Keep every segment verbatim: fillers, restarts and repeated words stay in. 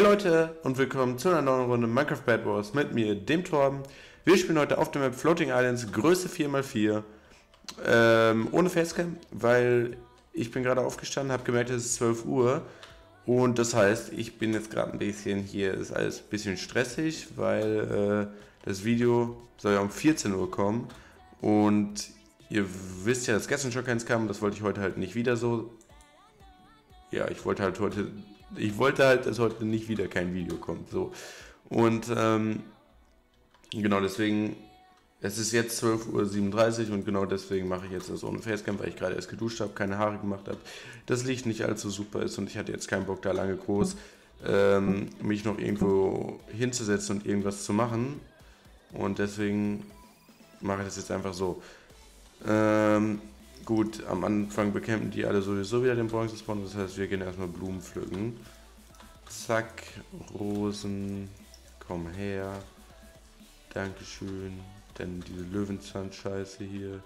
Leute und willkommen zu einer neuen Runde Minecraft Bad Wars mit mir, dem Torben. Wir spielen heute auf der Map Floating Islands, Größe vier mal vier, ähm, ohne Facecam, weil ich bin gerade aufgestanden, habe gemerkt, es ist zwölf Uhr und das heißt, ich bin jetzt gerade ein bisschen, hier ist alles ein bisschen stressig, weil äh, das Video soll ja um vierzehn Uhr kommen und ihr wisst ja, dass gestern schon keins kam, das wollte ich heute halt nicht wieder so. Ja, ich wollte halt heute, ich wollte halt, dass heute nicht wieder kein Video kommt, so. Und, ähm, genau deswegen, es ist jetzt zwölf Uhr siebenunddreißig und genau deswegen mache ich jetzt das ohne Facecam, weil ich gerade erst geduscht habe, keine Haare gemacht habe, das Licht nicht allzu super ist und ich hatte jetzt keinen Bock, da lange groß, ähm, mich noch irgendwo hinzusetzen und irgendwas zu machen. Und deswegen mache ich das jetzt einfach so. Ähm, Gut, am Anfang bekämpfen die alle sowieso wieder den Bronze-Spawn, das heißt, wir gehen erstmal Blumen pflücken. Zack, Rosen, komm her. Dankeschön. Denn diese Löwenzahn-Scheiße hier.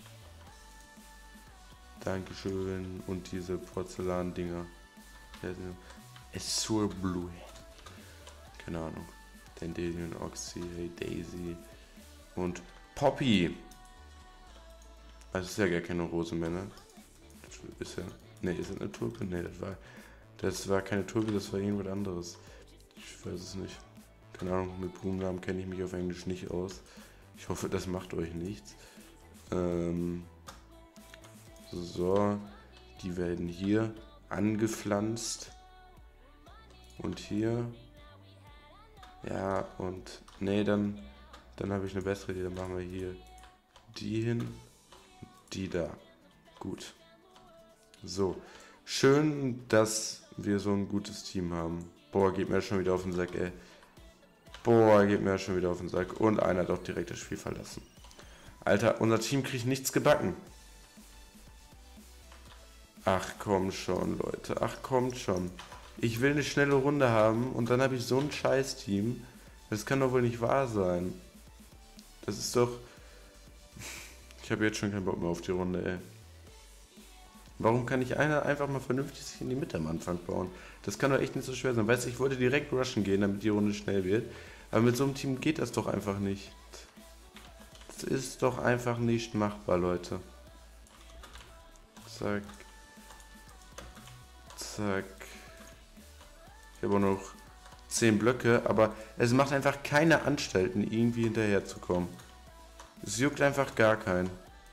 Dankeschön. Und diese Porzellan-Dinger. Azure Blue. Keine Ahnung. Dandelion, Oxy, Daisy und Poppy. Also ist ja gar keine Rose mehr, ne? Ist ja. Ne, ist das eine Tulpe? Ne, das war. Das war keine Tulpe, das war irgendwas anderes. Ich weiß es nicht. Keine Ahnung, mit Blumennamen kenne ich mich auf Englisch nicht aus. Ich hoffe, das macht euch nichts. Ähm. So. Die werden hier angepflanzt. Und hier. Ja, und. Ne, dann. Dann habe ich eine bessere Idee. Dann machen wir hier die hin. Die da. Gut. So. Schön, dass wir so ein gutes Team haben. Boah, geht mir schon wieder auf den Sack, ey. Boah, geht mir schon wieder auf den Sack. Und einer hat auch direkt das Spiel verlassen. Alter, unser Team kriegt nichts gebacken. Ach, komm schon, Leute. Ach, kommt schon. Ich will eine schnelle Runde haben und dann habe ich so ein Scheiß-Team. Das kann doch wohl nicht wahr sein. Das ist doch... Ich habe jetzt schon keinen Bock mehr auf die Runde, ey. Warum kann nicht einer einfach mal vernünftig sich in die Mitte am Anfang bauen? Das kann doch echt nicht so schwer sein. Weißt du, ich wollte direkt rushen gehen, damit die Runde schnell wird. Aber mit so einem Team geht das doch einfach nicht. Das ist doch einfach nicht machbar, Leute. Zack. Zack. Ich habe auch noch zehn Blöcke, aber es macht einfach keine Anstalten, irgendwie hinterher zu kommen. Es juckt einfach gar keinen.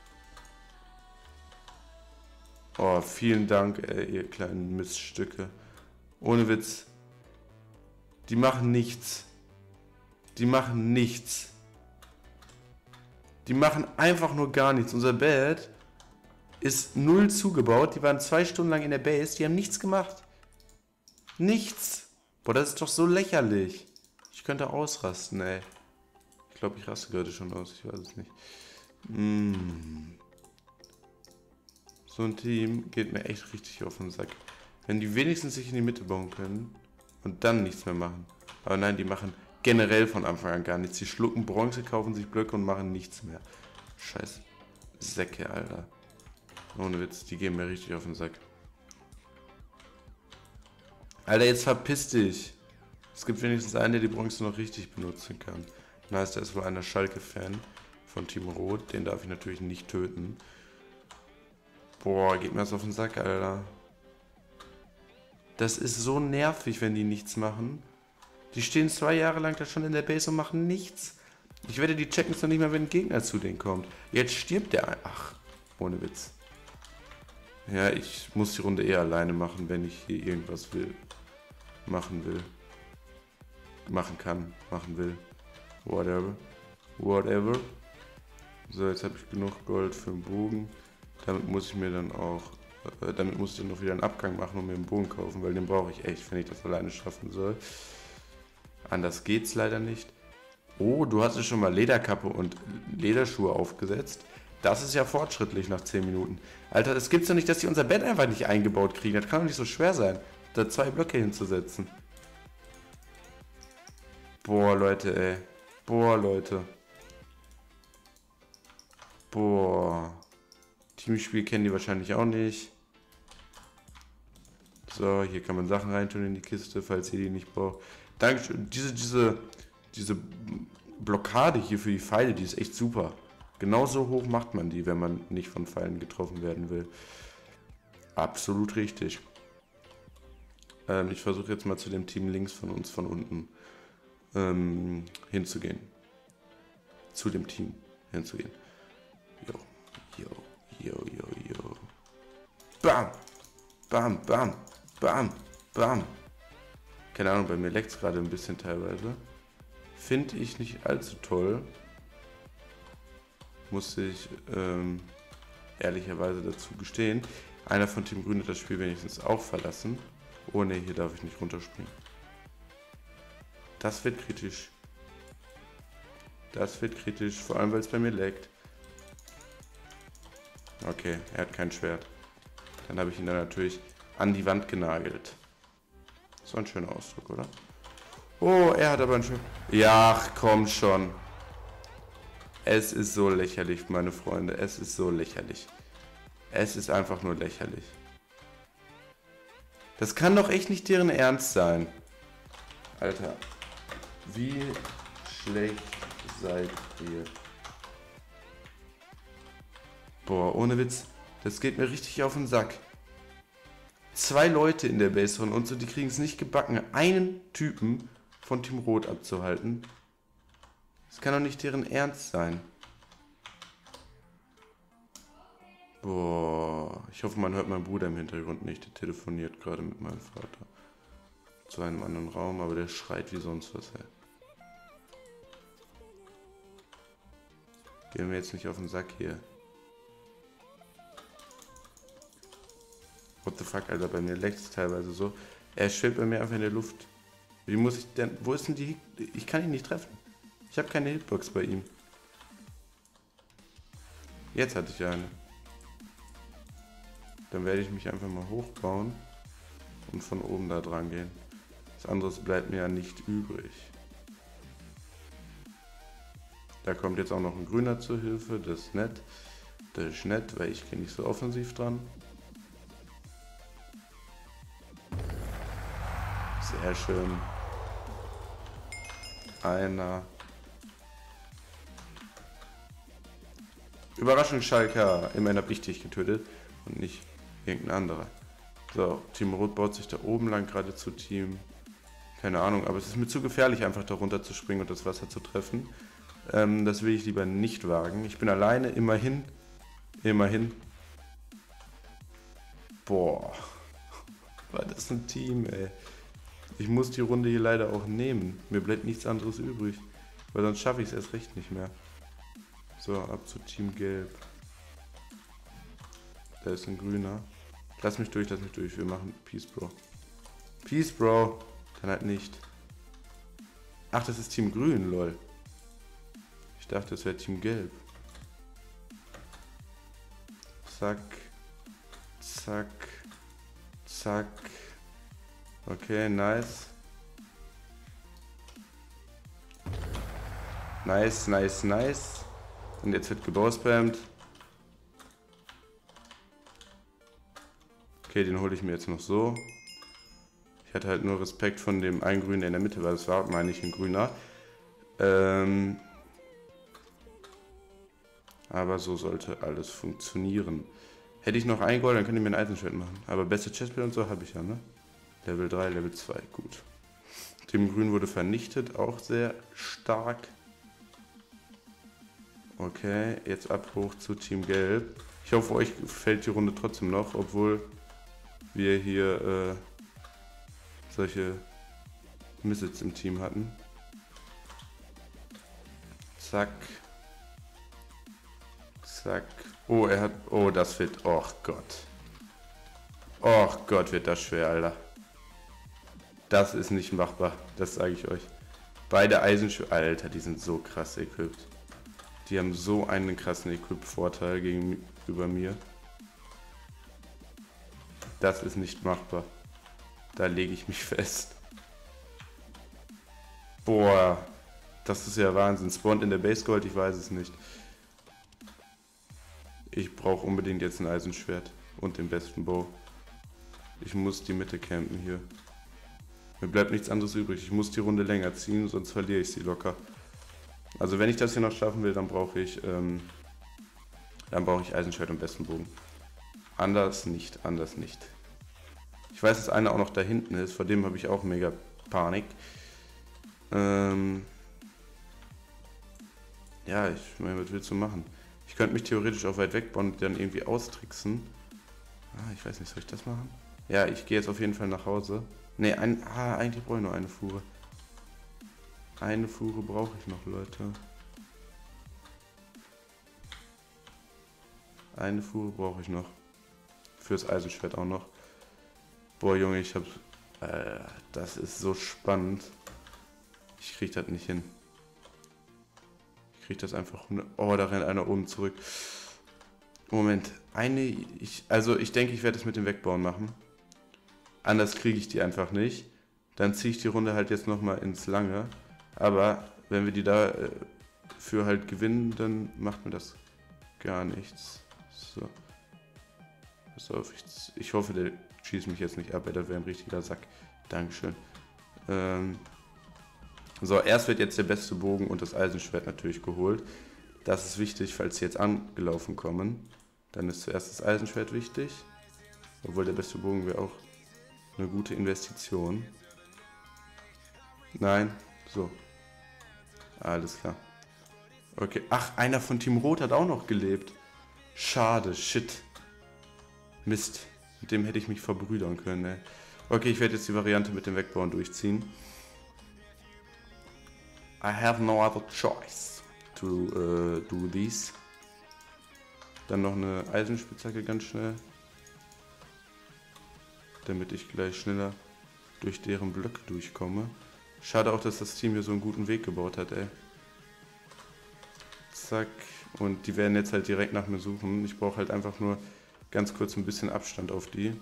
Oh, vielen Dank, ey, ihr kleinen Miststücke. Ohne Witz. Die machen nichts. Die machen nichts. Die machen einfach nur gar nichts. Unser Bett ist null zugebaut. Die waren zwei Stunden lang in der Base. Die haben nichts gemacht. Nichts. Boah, das ist doch so lächerlich. Ich könnte ausrasten, ey. Ich glaube, ich raste gerade schon aus. Ich weiß es nicht. Mm. So ein Team geht mir echt richtig auf den Sack. Wenn die wenigstens sich in die Mitte bauen können und dann nichts mehr machen. Aber nein, die machen generell von Anfang an gar nichts. Die schlucken Bronze, kaufen sich Blöcke und machen nichts mehr. Scheiß Säcke, Alter. Ohne Witz, die gehen mir richtig auf den Sack. Alter, jetzt verpiss dich. Es gibt wenigstens einen, der die Bronze noch richtig benutzen kann. Nice, da ist wohl einer Schalke-Fan von Team Rot. Den darf ich natürlich nicht töten. Boah, geht mir das auf den Sack, Alter. Das ist so nervig, wenn die nichts machen. Die stehen zwei Jahre lang da schon in der Base und machen nichts. Ich wette, die checken es noch nicht mal, wenn ein Gegner zu denen kommt. Jetzt stirbt der ein. Ach, ohne Witz. Ja, ich muss die Runde eher alleine machen, wenn ich hier irgendwas will. Machen will. Machen kann. Machen will. Whatever. Whatever. So, jetzt habe ich genug Gold für den Bogen. Damit muss ich mir dann auch, äh, damit muss ich dann noch wieder einen Abgang machen und mir einen Bogen kaufen, weil den brauche ich echt, wenn ich das alleine schaffen soll. Anders geht's leider nicht. Oh, du hast ja schon mal Lederkappe und Lederschuhe aufgesetzt. Das ist ja fortschrittlich nach zehn Minuten. Alter, das gibt's doch nicht, dass die unser Bett einfach nicht eingebaut kriegen. Das kann doch nicht so schwer sein, da zwei Blöcke hinzusetzen. Boah, Leute, ey. Boah, Leute. Boah. Teamspiel kennen die wahrscheinlich auch nicht. So, hier kann man Sachen reintun in die Kiste, falls ihr die nicht braucht. Dankeschön. Diese, diese, diese Blockade hier für die Pfeile, die ist echt super. Genauso hoch macht man die, wenn man nicht von Pfeilen getroffen werden will. Absolut richtig. Ähm, ich versuche jetzt mal zu dem Team links von uns von unten ähm, hinzugehen. Zu dem Team hinzugehen. Jo, jo, jo, jo, jo. Bam! Bam, bam, bam, bam. Keine Ahnung, bei mir leckt es gerade ein bisschen teilweise. Finde ich nicht allzu toll. Musste ich ähm, ehrlicherweise dazu gestehen. Einer von Team Grün hat das Spiel wenigstens auch verlassen. Oh ne, hier darf ich nicht runterspringen. Das wird kritisch. Das wird kritisch, vor allem weil es bei mir leckt. Okay, er hat kein Schwert. Dann habe ich ihn dann natürlich an die Wand genagelt. So ein schöner Ausdruck, oder? Oh, er hat aber ein Schwert. Ja, ach, komm schon. Es ist so lächerlich, meine Freunde. Es ist so lächerlich. Es ist einfach nur lächerlich. Das kann doch echt nicht deren Ernst sein. Alter, wie schlecht seid ihr? Boah, ohne Witz. Das geht mir richtig auf den Sack. Zwei Leute in der Base von uns und die kriegen es nicht gebacken, einen Typen von Team Rot abzuhalten. Das kann doch nicht deren Ernst sein. Boah, ich hoffe, man hört meinen Bruder im Hintergrund nicht. Der telefoniert gerade mit meinem Vater. Zu einem anderen Raum, aber der schreit wie sonst was, ey. Gehen wir jetzt nicht auf den Sack hier. What the fuck, Alter, bei mir leckt es teilweise so. Er schwebt bei mir einfach in der Luft. Wie muss ich denn... Wo ist denn die... Ich kann ihn nicht treffen. Ich habe keine Hitbox bei ihm. Jetzt hatte ich eine. Dann werde ich mich einfach mal hochbauen und von oben da dran gehen. Was anderes bleibt mir ja nicht übrig. Da kommt jetzt auch noch ein Grüner zur Hilfe. Das ist nett. Das ist nett, weil ich gehe nicht so offensiv dran. Sehr schön. Einer. Überraschung, Schalker. Immerhin habe ich dich getötet und nicht irgendein anderer. So, Team Rot baut sich da oben lang gerade zu Team. Keine Ahnung, aber es ist mir zu gefährlich, einfach da runter zu springen und das Wasser zu treffen. Ähm, das will ich lieber nicht wagen. Ich bin alleine, immerhin. Immerhin. Boah. War das ein Team, ey. Ich muss die Runde hier leider auch nehmen. Mir bleibt nichts anderes übrig. Weil sonst schaffe ich es erst recht nicht mehr. So, ab zu Team Gelb. Da ist ein Grüner. Lass mich durch, lass mich durch. Wir machen Peace, Bro. Peace, Bro. Dann halt nicht. Ach, das ist Team Grün, lol. Ich dachte, das wäre Team Gelb. Zack. Zack. Zack. Okay, nice. Nice, nice, nice. Und jetzt wird gebowspammt. Okay, den hole ich mir jetzt noch so. Ich hatte halt nur Respekt von dem einen Grünen, der in der Mitte war. Das war, meine ich, ein Grüner. Ähm Aber so sollte alles funktionieren. Hätte ich noch ein Gold, dann könnte ich mir ein Eisenschwert machen. Aber beste Chestplate und so habe ich ja, ne? Level drei, Level zwei, gut. Team Grün wurde vernichtet, auch sehr stark. Okay, jetzt ab hoch zu Team Gelb. Ich hoffe, euch gefällt die Runde trotzdem noch, obwohl wir hier äh, solche Missets im Team hatten. Zack. Zack. Oh, er hat... Oh, das wird... Oh Gott. Oh Gott, wird das schwer, Alter. Das ist nicht machbar, das sage ich euch. Beide Eisenschwerter, Alter, die sind so krass equipped. Die haben so einen krassen Equip-Vorteil gegenüber mir. Das ist nicht machbar. Da lege ich mich fest. Boah, das ist ja Wahnsinn. Spawnt in der Base Gold, ich weiß es nicht. Ich brauche unbedingt jetzt ein Eisenschwert und den besten Bow. Ich muss die Mitte campen hier. Mir bleibt nichts anderes übrig. Ich muss die Runde länger ziehen, sonst verliere ich sie locker. Also wenn ich das hier noch schaffen will, dann brauche ich, ähm, dann brauche ich Eisenschwert und besten Bogen. Anders nicht, anders nicht. Ich weiß, dass einer auch noch da hinten ist, vor dem habe ich auch mega Panik. Ähm ja, ich meine, was willst du machen? Ich könnte mich theoretisch auch weit weg bauen und dann irgendwie austricksen. Ah, ich weiß nicht, soll ich das machen? Ja, ich gehe jetzt auf jeden Fall nach Hause. Ne, ein, ah, eigentlich brauche ich nur eine Fuhre. Eine Fuhre brauche ich noch, Leute. Eine Fuhre brauche ich noch. Fürs Eisenschwert auch noch. Boah, Junge, ich hab... Äh, das ist so spannend. Ich krieg das nicht hin. Ich krieg das einfach... Oh, da rennt einer oben zurück. Moment. Eine... Ich, also, ich denke, ich werde es mit dem Wegbauen machen. Anders kriege ich die einfach nicht. Dann ziehe ich die Runde halt jetzt nochmal ins Lange. Aber wenn wir die da äh, für halt gewinnen, dann macht mir das gar nichts. So. Pass auf, ich, ich hoffe, der schießt mich jetzt nicht ab, das wäre ein richtiger Sack. Dankeschön. Ähm, so, erst wird jetzt der beste Bogen und das Eisenschwert natürlich geholt. Das ist wichtig, falls sie jetzt angelaufen kommen. Dann ist zuerst das Eisenschwert wichtig. Obwohl der beste Bogen wäre auch eine gute Investition. Nein, so. Alles klar. Okay, ach, einer von Team Rot hat auch noch gelebt. Schade, shit. Mist, mit dem hätte ich mich verbrüdern können, ey. Okay, ich werde jetzt die Variante mit dem Wegbauen durchziehen. I have no other choice to uh, do this. Dann noch eine Eisenspitzhacke ganz schnell. Damit ich gleich schneller durch deren Blöcke durchkomme. Schade auch, dass das Team hier so einen guten Weg gebaut hat, ey. Zack. Und die werden jetzt halt direkt nach mir suchen. Ich brauche halt einfach nur ganz kurz ein bisschen Abstand auf die.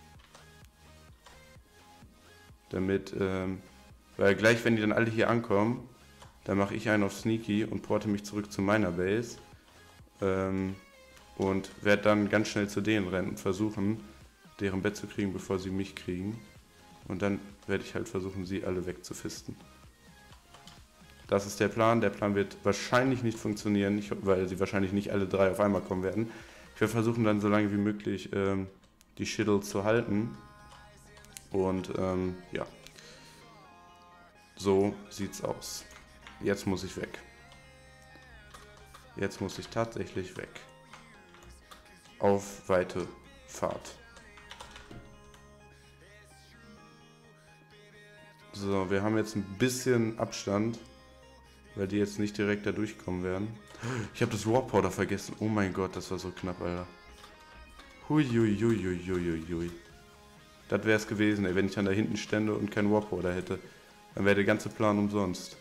Damit, ähm, weil gleich, wenn die dann alle hier ankommen, dann mache ich einen auf Sneaky und porte mich zurück zu meiner Base. Ähm, und werde dann ganz schnell zu denen rennen und versuchen, deren Bett zu kriegen, bevor sie mich kriegen. Und dann werde ich halt versuchen, sie alle wegzufisten. Das ist der Plan. Der Plan wird wahrscheinlich nicht funktionieren, ich, weil sie wahrscheinlich nicht alle drei auf einmal kommen werden. Ich werde versuchen, dann so lange wie möglich ähm, die Shiddle zu halten. Und ähm, ja, so sieht's aus. Jetzt muss ich weg. Jetzt muss ich tatsächlich weg. Auf weite Fahrt. So, wir haben jetzt ein bisschen Abstand, weil die jetzt nicht direkt da durchkommen werden. Ich habe das Raw Powder vergessen. Oh mein Gott, das war so knapp, Alter. Huiuiuiuiuiui. Das wäre es gewesen, ey, wenn ich dann da hinten stände und kein Raw Powder hätte. Dann wäre der ganze Plan umsonst.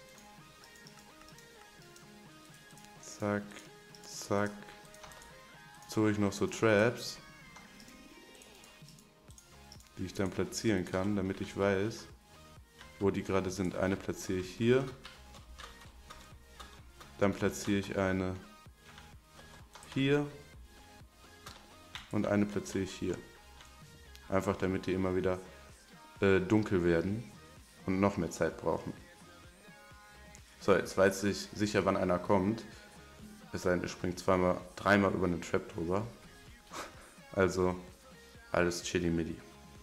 Zack, zack. Jetzt hole ich noch so Traps, die ich dann platzieren kann, damit ich weiß, wo die gerade sind. Eine platziere ich hier. Dann platziere ich eine hier. Und eine platziere ich hier. Einfach damit die immer wieder äh, dunkel werden und noch mehr Zeit brauchen. So, jetzt weiß ich sicher, wann einer kommt. Es sei denn, er springt zweimal, dreimal über eine Trap drüber. Also, alles chilly-milli.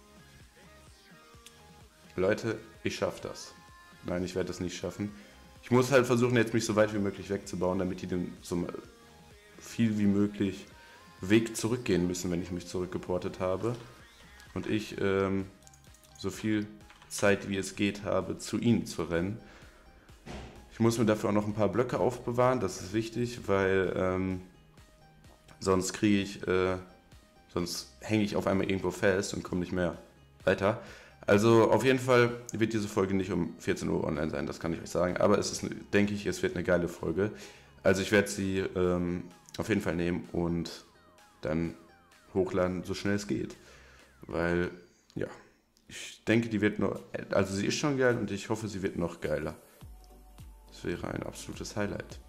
Leute, ich schaffe das. Nein, ich werde das nicht schaffen. Ich muss halt versuchen, jetzt mich so weit wie möglich wegzubauen, damit die den so viel wie möglich Weg zurückgehen müssen, wenn ich mich zurückgeportet habe. Und ich ähm, so viel Zeit wie es geht habe, zu ihnen zu rennen. Ich muss mir dafür auch noch ein paar Blöcke aufbewahren, das ist wichtig, weil ähm, sonst kriege ich, äh, sonst hänge ich auf einmal irgendwo fest und komme nicht mehr weiter. Also auf jeden Fall wird diese Folge nicht um vierzehn Uhr online sein, das kann ich euch sagen. Aber es ist, denke ich, es wird eine geile Folge. Also ich werde sie ähm, auf jeden Fall nehmen und dann hochladen, so schnell es geht. Weil, ja, ich denke, die wird noch, also sie ist schon geil und ich hoffe, sie wird noch geiler. Das wäre ein absolutes Highlight.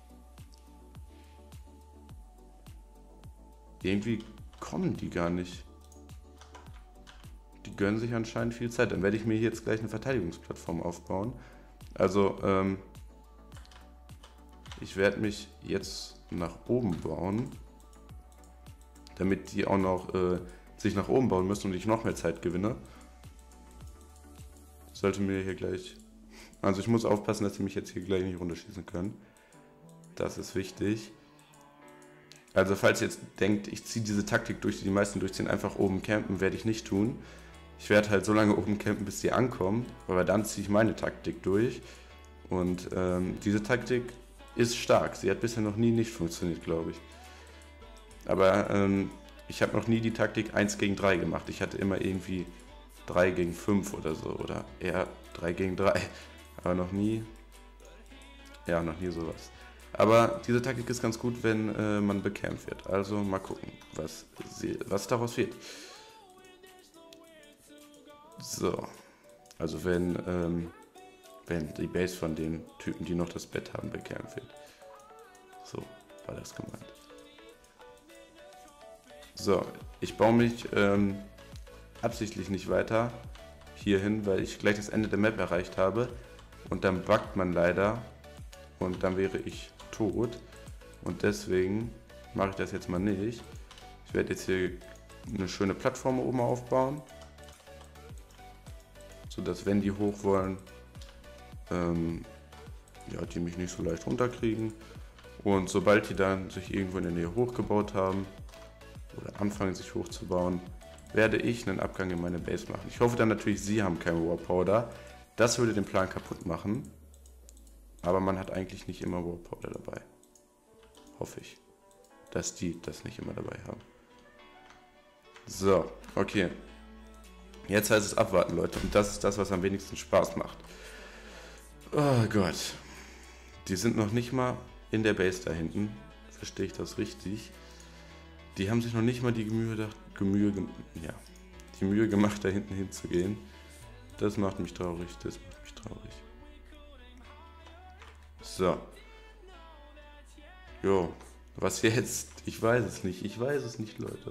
Irgendwie kommen die gar nicht. Die gönnen sich anscheinend viel Zeit. Dann werde ich mir hier jetzt gleich eine Verteidigungsplattform aufbauen. Also, ähm, ich werde mich jetzt nach oben bauen, damit die auch noch äh, sich nach oben bauen müssen und ich noch mehr Zeit gewinne. Sollte mir hier gleich... Also ich muss aufpassen, dass sie mich jetzt hier gleich nicht runterschießen können. Das ist wichtig. Also falls ihr jetzt denkt, ich ziehe diese Taktik durch, die die meisten durchziehen, einfach oben campen, werde ich nicht tun. Ich werde halt so lange oben campen, bis die ankommen, aber dann ziehe ich meine Taktik durch. Und ähm, diese Taktik ist stark. Sie hat bisher noch nie nicht funktioniert, glaube ich. Aber ähm, ich habe noch nie die Taktik eins gegen drei gemacht. Ich hatte immer irgendwie drei gegen fünf oder so. Oder eher drei gegen drei. Aber noch nie... Ja, noch nie sowas. Aber diese Taktik ist ganz gut, wenn äh, man bekämpft wird. Also mal gucken, was, sie, was daraus wird. So. Also wenn, ähm, wenn die Base von den Typen, die noch das Bett haben, bekämpft wird. So war das gemeint. So, ich baue mich ähm, absichtlich nicht weiter hierhin, weil ich gleich das Ende der Map erreicht habe. Und dann buggt man leider. Und dann wäre ich tot. Und deswegen mache ich das jetzt mal nicht. Ich werde jetzt hier eine schöne Plattform oben aufbauen. Sodass, wenn die hoch wollen, ähm, ja, die mich nicht so leicht runterkriegen. Und sobald die dann sich irgendwo in der Nähe hochgebaut haben, oder anfangen sich hochzubauen, werde ich einen Abgang in meine Base machen. Ich hoffe dann natürlich, sie haben kein War Powder. Das würde den Plan kaputt machen. Aber man hat eigentlich nicht immer War Powder dabei. Hoffe ich, dass die das nicht immer dabei haben. So, okay. Jetzt heißt es abwarten, Leute. Und das ist das, was am wenigsten Spaß macht. Oh Gott. Die sind noch nicht mal in der Base da hinten. Verstehe ich das richtig? Die haben sich noch nicht mal die Mühe, Mühe, ja, die Mühe gemacht, da hinten hinzugehen. Das macht mich traurig. Das macht mich traurig. So. Jo. Was jetzt? Ich weiß es nicht. Ich weiß es nicht, Leute.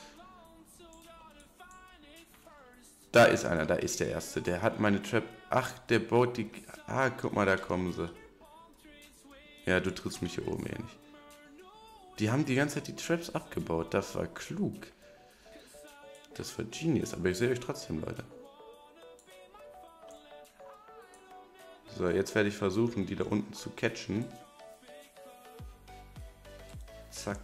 Da ist einer. Da ist der Erste. Der hat meine Trap... Ach, der baut die... Ah, guck mal, da kommen sie. Ja, du triffst mich hier oben eh nicht. Die haben die ganze Zeit die Traps abgebaut. Das war klug. Das war Genius. Aber ich sehe euch trotzdem, Leute. So, jetzt werde ich versuchen, die da unten zu catchen. Zack.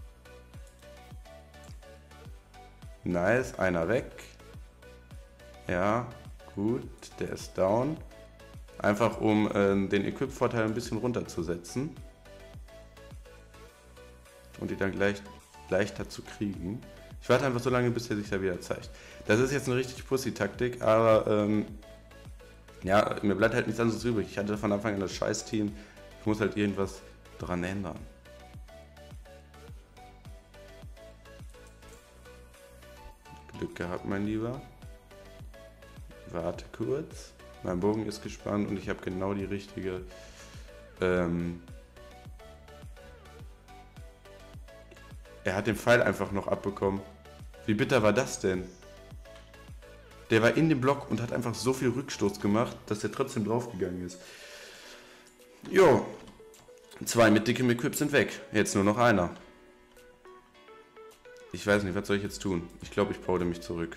Nice, einer weg. Ja, gut, der ist down. Einfach um äh, den Equip-Vorteil ein bisschen runterzusetzen. Und die dann gleich leichter zu kriegen. Ich warte einfach so lange, bis er sich da wieder zeigt. Das ist jetzt eine richtig Pussy-Taktik, aber ähm, ja, mir bleibt halt nichts anderes übrig. Ich hatte von Anfang an das Scheiß-Team. Ich muss halt irgendwas dran ändern. Glück gehabt, mein Lieber. Warte kurz. Mein Bogen ist gespannt und ich habe genau die richtige... Ähm, er hat den Pfeil einfach noch abbekommen. Wie bitter war das denn? Der war in dem Block und hat einfach so viel Rückstoß gemacht, dass er trotzdem draufgegangen ist. Jo. Zwei mit dickem Equip sind weg. Jetzt nur noch einer. Ich weiß nicht, was soll ich jetzt tun? Ich glaube, ich powde mich zurück.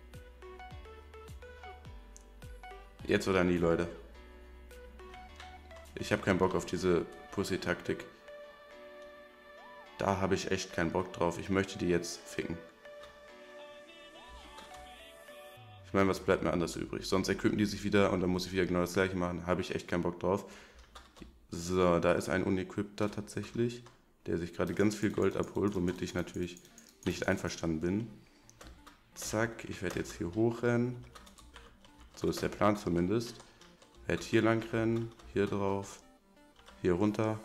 Jetzt oder nie, Leute. Ich habe keinen Bock auf diese Pussy-Taktik. Da habe ich echt keinen Bock drauf. Ich möchte die jetzt ficken. Ich meine, was bleibt mir anders übrig? Sonst equippen die sich wieder und dann muss ich wieder genau das gleiche machen. Habe ich echt keinen Bock drauf. So, da ist ein Unequipter tatsächlich, der sich gerade ganz viel Gold abholt, womit ich natürlich nicht einverstanden bin. Zack, ich werde jetzt hier hochrennen. So ist der Plan zumindest. Ich werde hier lang rennen, hier drauf, hier runter,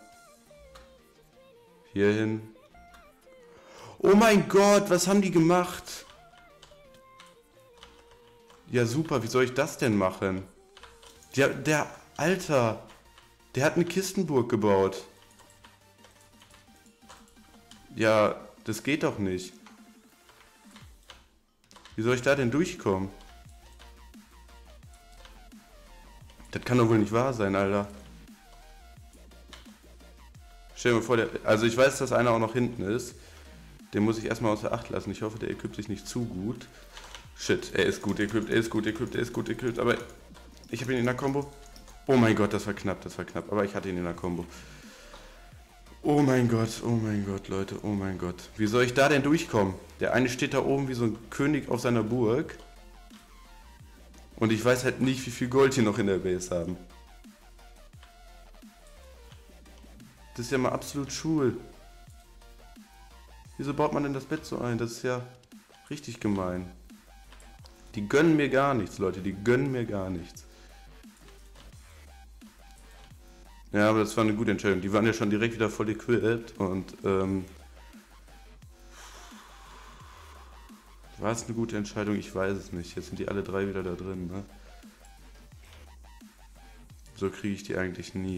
hier hin. Oh mein Gott, was haben die gemacht? Ja super, wie soll ich das denn machen? Der, der Alter, der hat eine Kistenburg gebaut. Ja, das geht doch nicht. Wie soll ich da denn durchkommen? Das kann doch wohl nicht wahr sein, Alter. Stell dir mal vor, der, also ich weiß, dass einer auch noch hinten ist. Den muss ich erstmal außer Acht lassen. Ich hoffe, der equipt sich nicht zu gut. Shit, er ist gut equipped, er ist gut equipped, er ist gut equipped, aber ich habe ihn in der Combo. Oh mein Gott, das war knapp, das war knapp, aber ich hatte ihn in der Combo. Oh mein Gott, oh mein Gott, Leute, oh mein Gott. Wie soll ich da denn durchkommen? Der eine steht da oben wie so ein König auf seiner Burg. Und ich weiß halt nicht, wie viel Gold hier noch in der Base haben. Das ist ja mal absolut schwul. Wieso baut man denn das Bett so ein? Das ist ja richtig gemein. Die gönnen mir gar nichts, Leute, die gönnen mir gar nichts. Ja, aber das war eine gute Entscheidung. Die waren ja schon direkt wieder voll equipped und ähm, war es eine gute Entscheidung? Ich weiß es nicht. Jetzt sind die alle drei wieder da drin, ne? So kriege ich die eigentlich nie.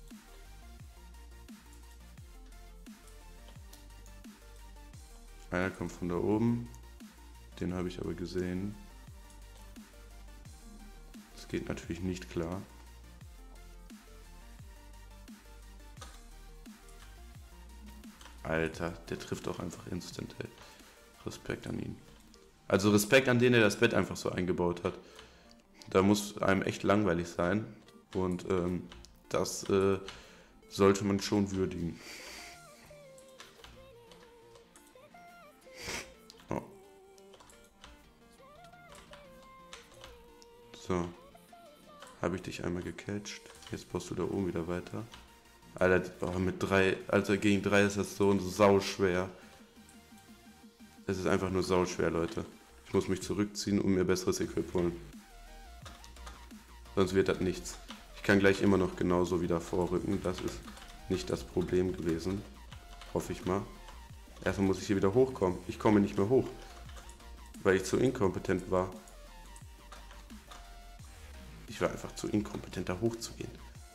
Einer kommt von da oben. Den habe ich aber gesehen. Das geht natürlich nicht klar. Alter, der trifft auch einfach instant, ey. Respekt an ihn. Also Respekt an den, der das Bett einfach so eingebaut hat. Da muss einem echt langweilig sein. Und ähm, das äh, sollte man schon würdigen. Oh. So. Habe ich dich einmal gecatcht. Jetzt baust du da oben wieder weiter. Alter, oh, mit drei, also gegen drei ist das so sau schwer. Es ist einfach nur sau schwer, Leute. Ich muss mich zurückziehen und mir besseres Equip holen. Sonst wird das nichts. Ich kann gleich immer noch genauso wieder vorrücken. Das ist nicht das Problem gewesen. Hoffe ich mal. Erstmal muss ich hier wieder hochkommen. Ich komme nicht mehr hoch. Weil ich zu inkompetent war. Ich war einfach zu inkompetent, da hochzugehen.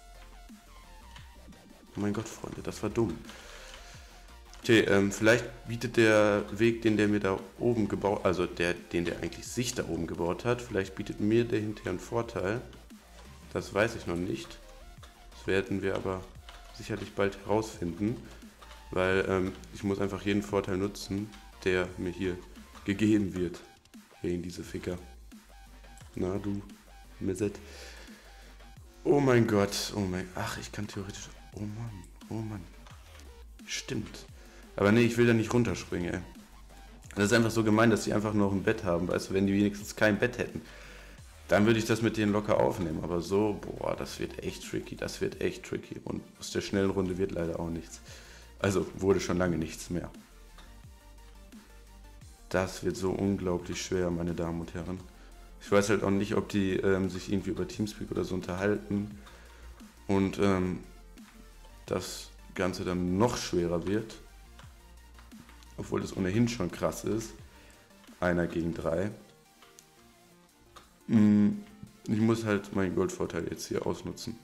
Oh mein Gott, Freunde, das war dumm. Okay, ähm, vielleicht bietet der Weg, den der mir da oben gebaut, also der, den der eigentlich sich da oben gebaut hat, vielleicht bietet mir der hinterher einen Vorteil. Das weiß ich noch nicht. Das werden wir aber sicherlich bald herausfinden, weil ähm, ich muss einfach jeden Vorteil nutzen, der mir hier gegeben wird. Gegen diese Ficker. Na du, Misset. Oh mein Gott, oh mein, ach, ich kann theoretisch, oh Mann, oh Mann. Stimmt. Aber nee, ich will da nicht runterspringen, ey. Das ist einfach so gemein, dass die einfach noch ein Bett haben. Weißt du, wenn die wenigstens kein Bett hätten, dann würde ich das mit denen locker aufnehmen. Aber so, boah, das wird echt tricky, das wird echt tricky. Und aus der schnellen Runde wird leider auch nichts. Also, wurde schon lange nichts mehr. Das wird so unglaublich schwer, meine Damen und Herren. Ich weiß halt auch nicht, ob die ähm, sich irgendwie über Teamspeak oder so unterhalten. Und ähm, das Ganze dann noch schwerer wird. Obwohl das ohnehin schon krass ist. Einer gegen drei. Ich muss halt meinen Goldvorteil jetzt hier ausnutzen.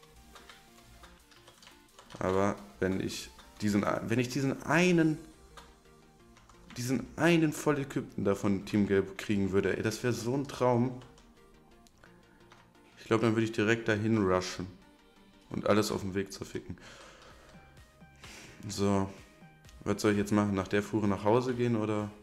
Aber wenn ich diesen, wenn ich diesen einen, diesen einen Vollequippten da von Team Gelb kriegen würde, ey, das wäre so ein Traum. Ich glaube, dann würde ich direkt dahin rushen und alles auf dem Weg zerficken. So, was soll ich jetzt machen? Nach der Fuhre nach Hause gehen oder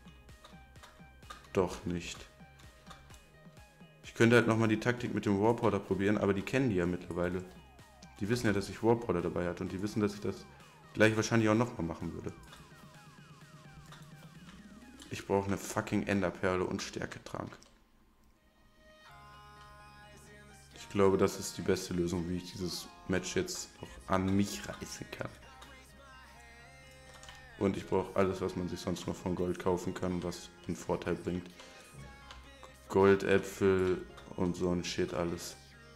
doch nicht? Ich könnte halt nochmal die Taktik mit dem Warpowder probieren, aber die kennen die ja mittlerweile. Die wissen ja, dass ich Warpowder dabei hatte und die wissen, dass ich das gleich wahrscheinlich auch nochmal machen würde. Ich brauche eine fucking Enderperle und Stärketrank. Ich glaube, das ist die beste Lösung, wie ich dieses Match jetzt auch an mich reißen kann. Und ich brauche alles, was man sich sonst noch von Gold kaufen kann, was einen Vorteil bringt. Goldäpfel und so ein Shit alles.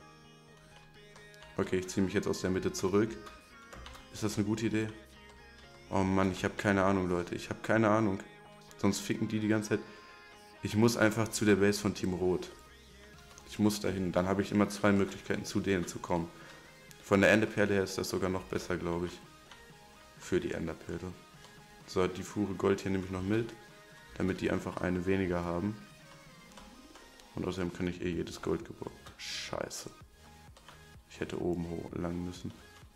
Okay, ich ziehe mich jetzt aus der Mitte zurück. Ist das eine gute Idee? Oh Mann, ich habe keine Ahnung, Leute. Ich habe keine Ahnung. Sonst ficken die die ganze Zeit. Ich muss einfach zu der Base von Team Rot. Ich muss dahin. Dann habe ich immer zwei Möglichkeiten, zu denen zu kommen. Von der Enderperle her ist das sogar noch besser, glaube ich. Für die Enderperle. So, die Fuhre Gold hier nehme ich noch mit. damit die einfach eine weniger haben. Und außerdem kann ich eh jedes Gold gebrauchen. Scheiße. Ich hätte oben hoch lang müssen.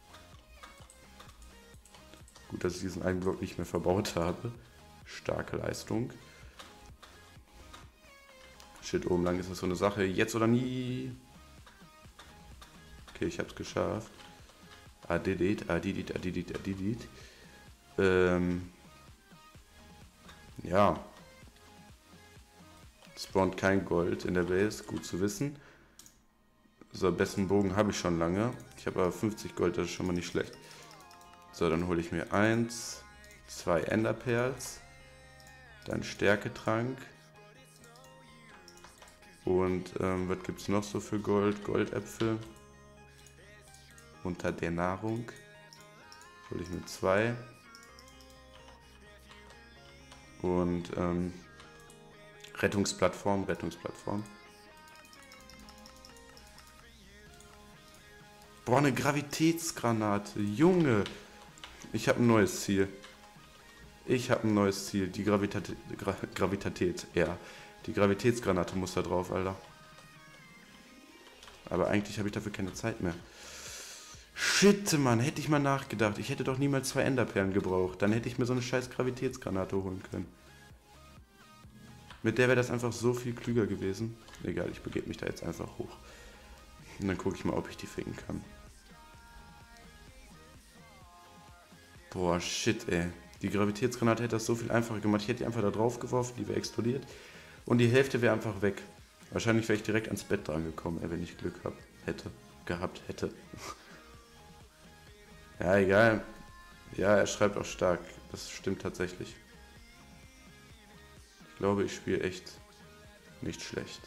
Gut, dass ich diesen einen Block nicht mehr verbaut habe. Starke Leistung. Shit, oben lang ist das so eine Sache. Jetzt oder nie. Okay, ich hab's geschafft. Adidit, adidit, adidit, adidit. Ähm. Ja. Spawnt kein Gold in der Base, gut zu wissen. So, besten Bogen habe ich schon lange. Ich habe aber fünfzig Gold, das ist schon mal nicht schlecht. So, dann hole ich mir eins, zwei Enderperls, dann Stärketrank. Und ähm, was gibt es noch so für Gold? Goldäpfel. Unter der Nahrung hole ich mir zwei. Und ähm, Rettungsplattform, Rettungsplattform. Boah, eine Gravitätsgranate. Junge. Ich habe ein neues Ziel. Ich habe ein neues Ziel. Die Gravitat Gra Gravität, ja. Die Gravitätsgranate muss da drauf, Alter. Aber eigentlich habe ich dafür keine Zeit mehr. Shit, Mann. Hätte ich mal nachgedacht. Ich hätte doch niemals zwei Enderperlen gebraucht. Dann hätte ich mir so eine scheiß Gravitätsgranate holen können. Mit der wäre das einfach so viel klüger gewesen. Egal, ich begebe mich da jetzt einfach hoch. Und dann gucke ich mal, ob ich die ficken kann. Boah, shit, ey. Die Gravitätsgranate hätte das so viel einfacher gemacht. Ich hätte die einfach da drauf geworfen, die wäre explodiert. Und die Hälfte wäre einfach weg. Wahrscheinlich wäre ich direkt ans Bett dran gekommen, ey, wenn ich Glück hab, hätte. Gehabt hätte. Ja, egal. Ja, er schreibt auch stark. Das stimmt tatsächlich. Ich glaube, ich spiele echt nicht schlecht.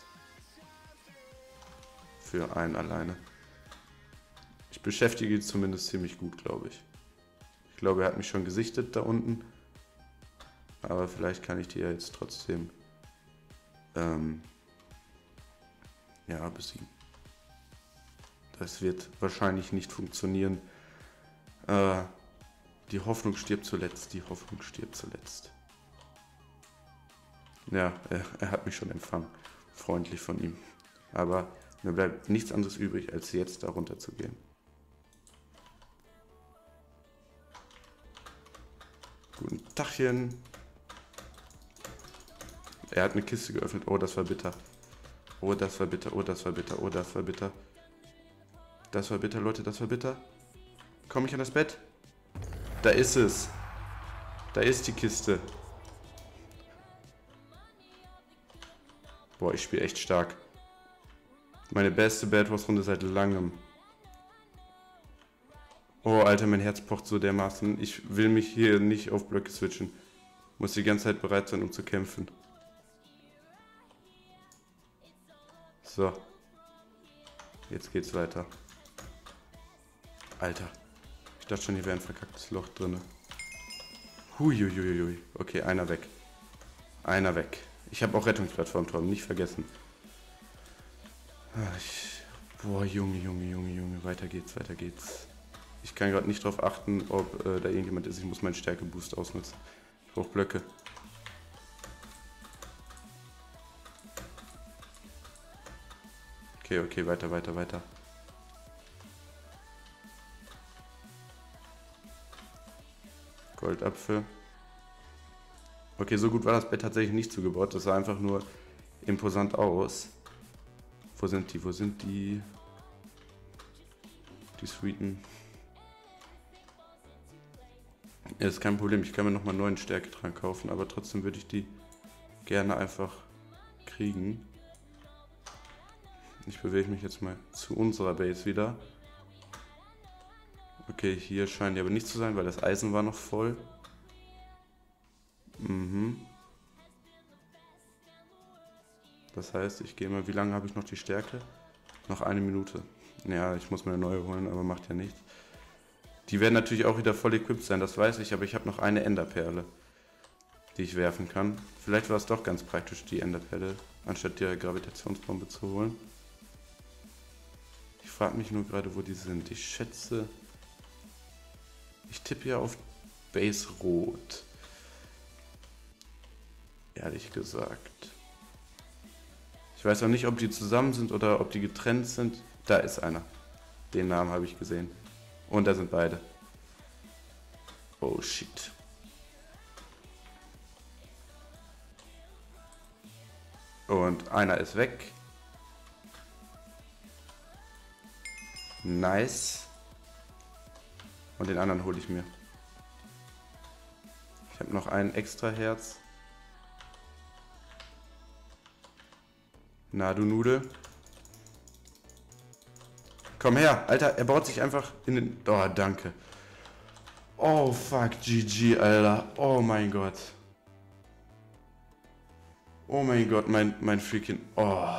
Für einen alleine. Ich beschäftige ihn zumindest ziemlich gut, glaube ich. Ich glaube, er hat mich schon gesichtet da unten. Aber vielleicht kann ich die ja jetzt trotzdem ähm, ja, besiegen. Das wird wahrscheinlich nicht funktionieren. Äh, die Hoffnung stirbt zuletzt. Die Hoffnung stirbt zuletzt. Ja, er, er hat mich schon empfangen. Freundlich von ihm. Aber mir bleibt nichts anderes übrig, als jetzt da runter zu gehen. Guten Tagchen. Er hat eine Kiste geöffnet. Oh, das war bitter. Oh, das war bitter. Oh, das war bitter. Oh, das war bitter. Das war bitter, Leute. Das war bitter. Komme ich an das Bett? Da ist es. Da ist die Kiste. Boah, ich spiele echt stark. Meine beste Bad Wars Runde seit langem. Oh, Alter, mein Herz pocht so dermaßen. Ich will mich hier nicht auf Blöcke switchen. Muss die ganze Zeit bereit sein, um zu kämpfen. So. Jetzt geht's weiter. Alter. Ich dachte schon, hier wäre ein verkacktes Loch drin. Huiuiuiui. Okay, einer weg. Einer weg. Ich habe auch Rettungsplattform, Tom, nicht vergessen. Ich, boah, Junge, Junge, Junge, Junge. Weiter geht's, weiter geht's. Ich kann gerade nicht darauf achten, ob äh, da irgendjemand ist. Ich muss meinen Stärkeboost ausnutzen. Ich brauche Blöcke. Okay, okay, weiter, weiter, weiter. Goldapfel. Okay, so gut war das Bett tatsächlich nicht zugebaut. Das sah einfach nur imposant aus. Wo sind die? Wo sind die? Die Sweeten. Ja, ist kein Problem. Ich kann mir nochmal einen neuen Stärketrank kaufen, aber trotzdem würde ich die gerne einfach kriegen. Ich bewege mich jetzt mal zu unserer Base wieder. Okay, hier scheinen die aber nicht zu sein, weil das Eisen war noch voll. Mhm. Das heißt, ich gehe mal, wie lange habe ich noch die Stärke? Noch eine Minute. Ja, ich muss mir eine neue holen, aber macht ja nichts. Die werden natürlich auch wieder voll equipped sein, das weiß ich, aber ich habe noch eine Enderperle, die ich werfen kann. Vielleicht war es doch ganz praktisch, die Enderperle, anstatt die Gravitationsbombe zu holen. Ich frage mich nur gerade, wo die sind. Ich schätze, ich tippe ja auf Base Rot. ehrlich gesagt. Ich weiß auch nicht, ob die zusammen sind oder ob die getrennt sind. Da ist einer. Den Namen habe ich gesehen. Und da sind beide. Oh shit. Und einer ist weg. Nice. Und den anderen hole ich mir. Ich habe noch ein extra Herz. Na, du Nudel. Komm her, Alter, er baut sich einfach in den... Oh, danke. Oh, fuck, G G, Alter. Oh mein Gott. Oh mein Gott, mein, mein freaking... Oh.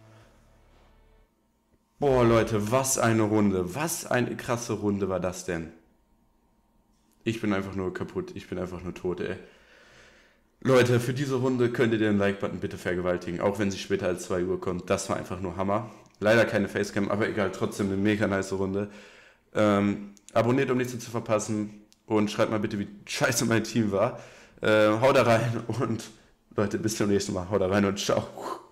Boah, Leute, was eine Runde. Was eine krasse Runde war das denn? Ich bin einfach nur kaputt. Ich bin einfach nur tot, ey. Leute, für diese Runde könnt ihr den Like-Button bitte vergewaltigen, auch wenn sie später als zwei Uhr kommt. Das war einfach nur Hammer. Leider keine Facecam, aber egal, trotzdem eine mega nice Runde. Ähm, abonniert, um nichts mehr zu verpassen und schreibt mal bitte, wie scheiße mein Team war. Äh, haut da rein und Leute, bis zum nächsten Mal. Haut da rein und ciao.